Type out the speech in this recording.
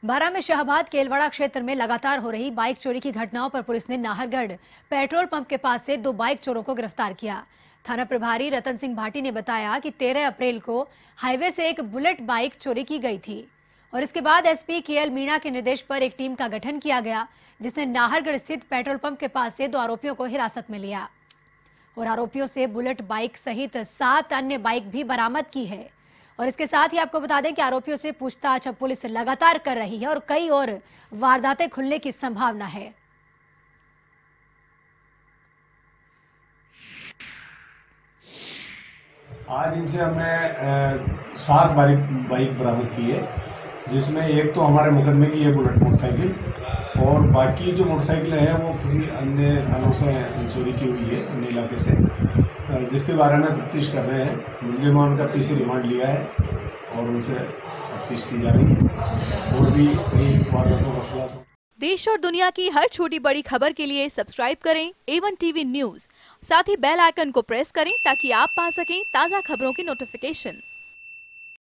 बारां में शाहबाद केलवाड़ा क्षेत्र में लगातार हो रही बाइक चोरी की घटनाओं पर पुलिस ने नाहरगढ़ पेट्रोल पंप के पास से 2 बाइक चोरों को गिरफ्तार किया। थाना प्रभारी रतन सिंह भाटी ने बताया कि 13 अप्रैल को हाईवे से एक बुलेट बाइक चोरी की गई थी और इसके बाद एसपी केएल मीणा के निर्देश पर एक टीम का गठन किया गया, जिसने नाहरगढ़ स्थित पेट्रोल पंप के पास से 2 आरोपियों को हिरासत में लिया और आरोपियों से बुलेट बाइक सहित 7 अन्य बाइक भी बरामद की है। और इसके साथ ही आपको बता दें कि आरोपियों से पूछताछ अब पुलिस लगातार कर रही है और कई और वारदातें खुलने की संभावना है। आज इनसे हमने 7 बाइक बरामद की है, जिसमें एक तो हमारे मुकदमे की है बुलेट मोटरसाइकिल और बाकी जो मोटरसाइकिल है वो किसी अन्य थानों से चोरी की हुई है, अन्य इलाके से, जिसके बारे में तफ्तीश कर रहे हैं। मुलजिमान का पीसी रिमांड लिया है और उनसे तफ्तीश की जा रही है और भी कई वारदातों का खुलासा। देश और दुनिया की हर छोटी बड़ी खबर के लिए सब्सक्राइब करें A1 टीवी न्यूज़, साथ ही बेल आइकन को प्रेस करें ताकि आप पा सकें ताज़ा खबरों की नोटिफिकेशन।